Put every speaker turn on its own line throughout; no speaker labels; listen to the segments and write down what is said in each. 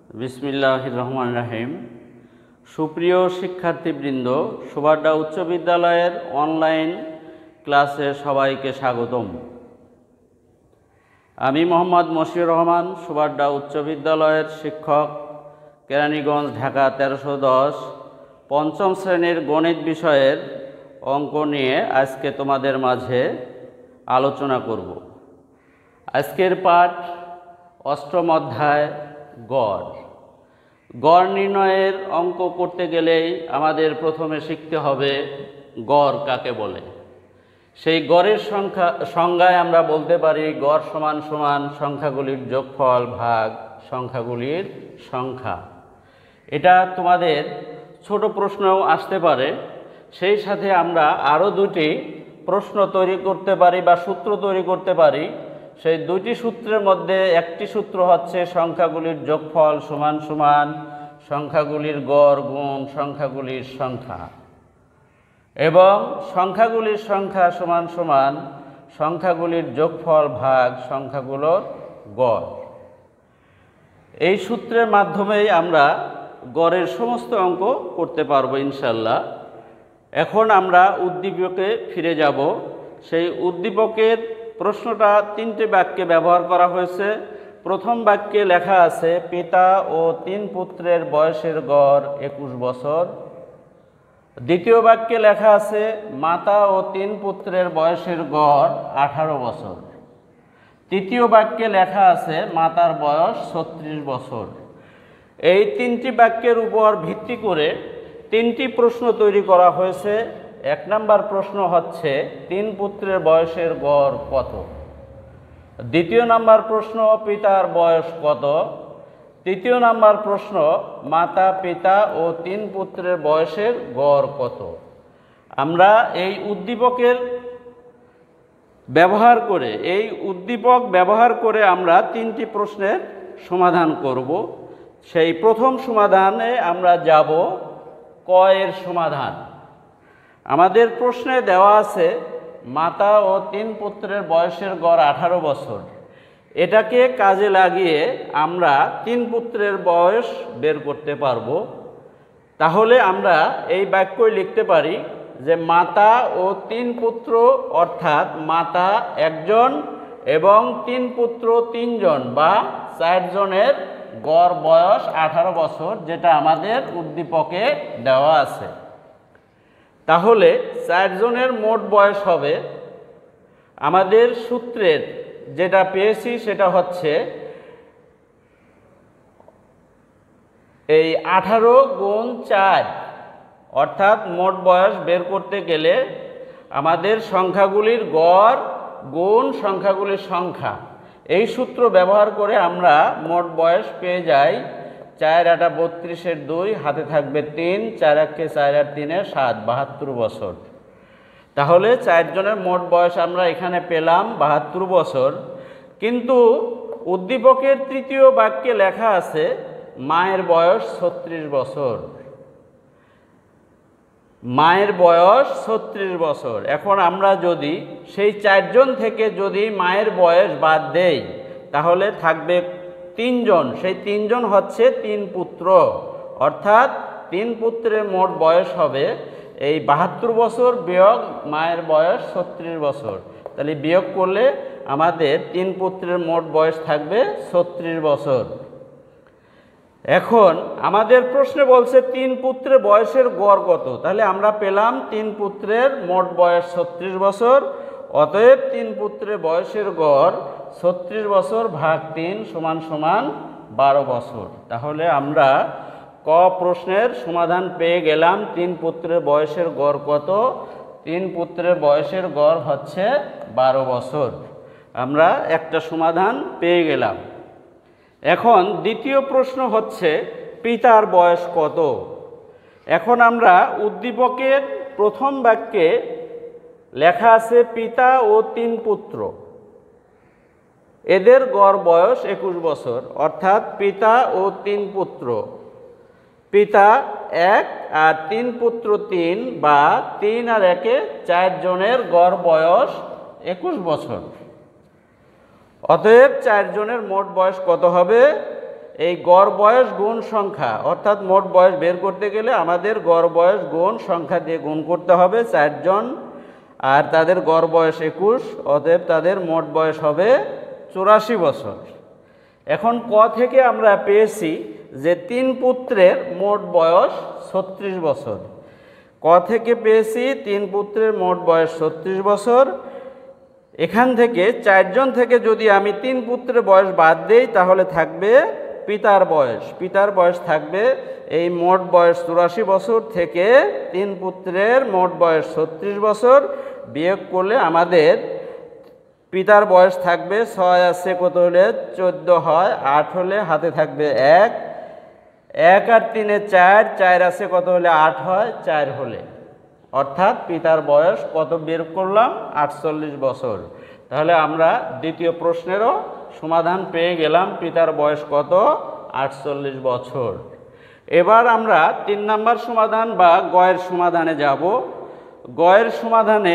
বিসমিল্লাহির রহমানির রহিম। সুপ্রিয় শিক্ষার্থীবৃন্দ, সুবাড্ডা উচ্চ বিদ্যালয়ের অনলাইন ক্লাসে সবাইকে স্বাগতম। আমি মোহাম্মদ মশিউর রহমান, সুবাড্ডা উচ্চ বিদ্যালয়ের শিক্ষক, কেরানীগঞ্জ, ঢাকা 1310, পঞ্চম শ্রেণীর গণিত বিষয়ের অঙ্ক নিয়ে আজকে তোমাদের মাঝে আলোচনা করব। আজকের পাঠ অষ্টম অধ্যায় গড়। গড় নির্ণয়ের অঙ্ক করতে গেলেই আমাদের প্রথমে শিখতে হবে গড় কাকে বলে। সেই গড়ের সংজ্ঞায় আমরা বলতে পারি গড় সমান সমান সংখ্যাগুলির যোগফল ভাগ সংখ্যাগুলির সংখ্যা। এটা তোমাদের ছোট প্রশ্নও আসতে পারে। সেই সাথে আমরা আরও দুটি প্রশ্ন তৈরি করতে পারি বা সূত্র তৈরি করতে পারি। সেই দুটি সূত্রের মধ্যে একটি সূত্র হচ্ছে সংখ্যাগুলির যোগফল সমান সমান সংখ্যাগুলির গড় গুণ সংখ্যাগুলির সংখ্যা, এবং সংখ্যাগুলির সংখ্যা সমান সমান সংখ্যাগুলির যোগফল ভাগ সংখ্যাগুলোর গড়। এই সূত্রের মাধ্যমেই আমরা গড়ের সমস্ত অঙ্ক করতে পারবো ইনশাল্লাহ। এখন আমরা উদ্দীপকে ফিরে যাব। সেই উদ্দীপকের প্রশ্নটা তিনটে বাক্যে ব্যবহার করা হয়েছে। প্রথম বাক্যে লেখা আছে পিতা ও 3 পুত্রের বয়সের গড় 21 বছর। দ্বিতীয় বাক্যে লেখা আছে মাতা ও 3 পুত্রের বয়সের গড় 18 বছর। তৃতীয় বাক্যে লেখা আছে মাতার বয়স 36 বছর। এই তিনটি বাক্যের উপর ভিত্তি করে তিনটি প্রশ্ন তৈরি করা হয়েছে। 1 নম্বর প্রশ্ন হচ্ছে 3 পুত্রের বয়সের গড় কত। দ্বিতীয় নম্বর প্রশ্ন পিতার বয়স কত। তৃতীয় নম্বর প্রশ্ন মাতা পিতা ও 3 পুত্রের বয়সের গড় কত। আমরা এই উদ্দীপকের উদ্দীপক ব্যবহার করে আমরা তিনটি প্রশ্নের সমাধান করব। সেই প্রথম সমাধানে আমরা যাব ক এর সমাধান। আমাদের প্রশ্নে দেওয়া আছে মাতা ও 3 পুত্রের বয়সের গড় 18 বছর। এটাকে কাজে লাগিয়ে আমরা 3 পুত্রের বয়স বের করতে পারবো। তাহলে আমরা এই বাক্যই লিখতে পারি যে মাতা ও 3 পুত্র অর্থাৎ মাতা 1 জন এবং 3 পুত্র 3 জন বা 4 জনের গড় বয়স 18 বছর, যেটা আমাদের উদ্দীপকে দেওয়া আছে। তাহলে 4 জনের মোট বয়স হবে, আমাদের সূত্রের যেটা পেয়েছি সেটা হচ্ছে এই 18 গুণ 4, অর্থাৎ মোট বয়স বের করতে গেলে আমাদের সংখ্যাগুলির গড় গুণ সংখ্যাগুলির সংখ্যা, এই সূত্র ব্যবহার করে আমরা মোট বয়স পেয়ে যাই 4 8 32 2, হাতে থাকবে 3, 4 1 4 8 3 7, 72 বছর। তাহলে 4 জনের মোট বয়স আমরা এখানে পেলাম 72 বছর। কিন্তু উদ্দীপকের তৃতীয় বাক্যে লেখা আছে মায়ের বয়স 36 বছর। মায়ের বয়স 36 বছর। এখন আমরা যদি সেই 4 জন থেকে যদি মায়ের বয়স বাদ দেই তাহলে থাকবে 3 জন। সেই 3 জন হচ্ছে 3 পুত্র, অর্থাৎ 3 পুত্রের মোট বয়স হবে এই 72 বছর বিয়োগ মায়ের বয়স 36 বছর। তাহলে বিয়োগ করলে আমাদের 3 পুত্রের মোট বয়স থাকবে 36 বছর। এখন আমাদের প্রশ্নে বলছে 3 পুত্রের বয়সের গড় কত। তাহলে আমরা পেলাম 3 পুত্রের মোট বয়স 36 বছর। অতএব 3 পুত্রের বয়সের গড় 36 বছর ভাগ 3 সমান সমান 12 বছর। তাহলে আমরা ক প্রশ্নের সমাধান পেয়ে গেলাম। 3 পুত্রের বয়সের গড় কত? 3 পুত্রের বয়সের গড় হচ্ছে 12 বছর। আমরা একটা সমাধান পেয়ে গেলাম। এখন দ্বিতীয় প্রশ্ন হচ্ছে পিতার বয়স কত। এখন আমরা উদ্দীপকের প্রথম বাক্যে লেখা আছে পিতা ও 3 পুত্র, এদের গড় বয়স 21 বছর, অর্থাৎ পিতা ও 3 পুত্র, পিতা 1 আর 3 পুত্র 3 বা 3 আর 1 4 জনের গড় বয়স 21 বছর। অতএব 4 জনের মোট বয়স কত হবে? এই গড় বয়স গুণ সংখ্যা, অর্থাৎ মোট বয়স বের করতে গেলে আমাদের গড় বয়স গুণ সংখ্যা দিয়ে গুণ করতে হবে 4 জন, আর তাদের গড় বয়স 21, অতএব তাদের মোট বয়স হবে 84 বছর। এখন ক থেকে আমরা পেয়েছি যে 3 পুত্রের মোট বয়স 36 বছর। ক থেকে পেয়েছি 3 পুত্রের মোট বয়স 36 বছর। এখান থেকে 4 জন থেকে যদি আমি 3 পুত্রের বয়স বাদ দেই তাহলে থাকবে পিতার বয়স। পিতার বয়স থাকবে এই মোট বয়স 84 বছর থেকে 3 পুত্রের মোট বয়স 36 বছর বিয়োগ করলে আমাদের পিতার বয়স থাকবে 6 আছে কত হলে 14 হয়, 8 হলে হাতে থাকবে 1, 1 আর 3 4, 4 আছে কত হলে 8 হয়, 4 হলে, অর্থাৎ পিতার বয়স কত বের করলাম 48 বছর। তাহলে আমরা দ্বিতীয় প্রশ্নেরও সমাধান পেয়ে গেলাম, পিতার বয়স কত 48 বছর। এবার আমরা 3 নম্বর সমাধান বা গয়ের সমাধানে যাব। গয়ের সমাধানে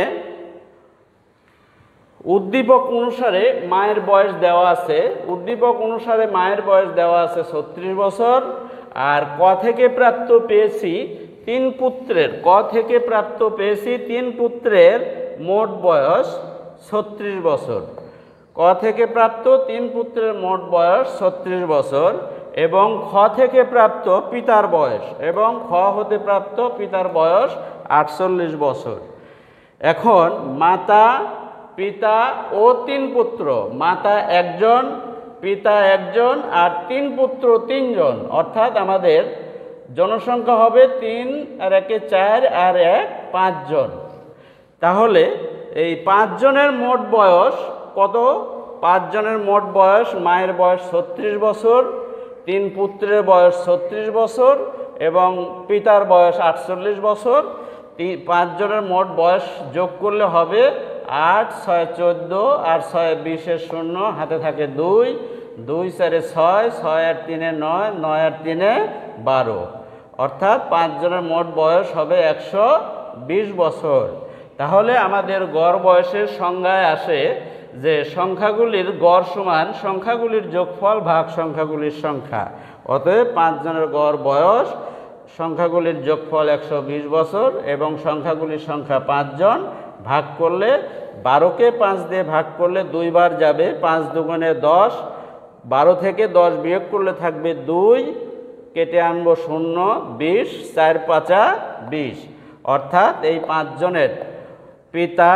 উদ্দীপক অনুসারে মায়ের বয়স দেওয়া আছে, উদ্দীপক অনুসারে মায়ের বয়স দেওয়া আছে 36 বছর, আর ক থেকে প্রাপ্ত পেয়েছি 3 পুত্রের, ক থেকে প্রাপ্ত পেয়েছি 3 পুত্রের মোট বয়স 36 বছর। ক থেকে প্রাপ্ত 3 পুত্রের মোট বয়স 36 বছর এবং খ থেকে প্রাপ্ত পিতার বয়স, এবং খ হতে প্রাপ্ত পিতার বয়স 48 বছর। এখন মাতা, পিতা ও 3 পুত্র, মাতা 1 জন, পিতা 1 জন আর 3 পুত্র 3 জন, অর্থাৎ আমাদের জনসংখ্যা হবে 3 আর 1 4 আর 1 5 জন। তাহলে এই 5 জনের মোট বয়স কত? 5 জনের মোট বয়স, মায়ের বয়স 36 বছর, 3 পুত্রের বয়স 36 বছর এবং পিতার বয়স 48 বছর। 5 জনের মোট বয়স যোগ করলে হবে 8, 6 14 আর 6 20 এর 0, হাতে থাকে 2, 2 4 6, 6 আর 3 9, 9 আর 3 12, অর্থাৎ 5 জনের মোট বয়স হবে 120 বছর। তাহলে আমাদের গড় বয়সের সংজ্ঞায় আসে যে সংখ্যাগুলির গড় সমান সংখ্যাগুলির যোগফল ভাগ সংখ্যাগুলির সংখ্যা। অতএব 5 জনের গড় বয়স সংখ্যাগুলির যোগফল 120 বছর এবং সংখ্যাগুলির সংখ্যা 5 জন, ভাগ করলে 12কে 5 দিয়ে ভাগ করলে 2 বার যাবে, 5 দুগুণে 10, 12 থেকে 10 বিয়োগ করলে থাকবে 2, কেটে আনবো 0, 20, 4 5 20, অর্থাৎ এই 5 জনের পিতা,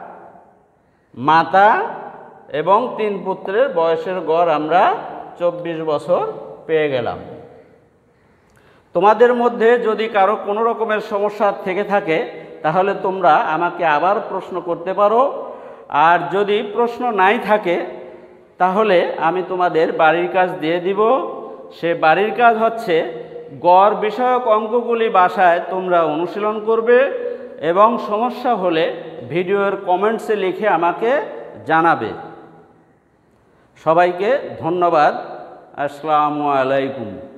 মাতা এবং 3 পুত্রের বয়সের গড় আমরা 24 বছর পেয়ে গেলাম। তোমাদের মধ্যে যদি কারো কোনো রকমের সমস্যা থেকে থাকে তাহলে তোমরা আমাকে আবার প্রশ্ন করতে পারো, আর যদি প্রশ্ন নাই থাকে তাহলে আমি তোমাদের বাড়ির কাজ দিয়ে দিব। সে বাড়ির কাজ হচ্ছে গড় বিষয়ক অঙ্কগুলি বাসায় তোমরা অনুশীলন করবে এবং সমস্যা হলে ভিডিওর কমেন্টসে লিখে আমাকে জানাবে। সবাইকে ধন্যবাদ। আসসালামু আলাইকুম।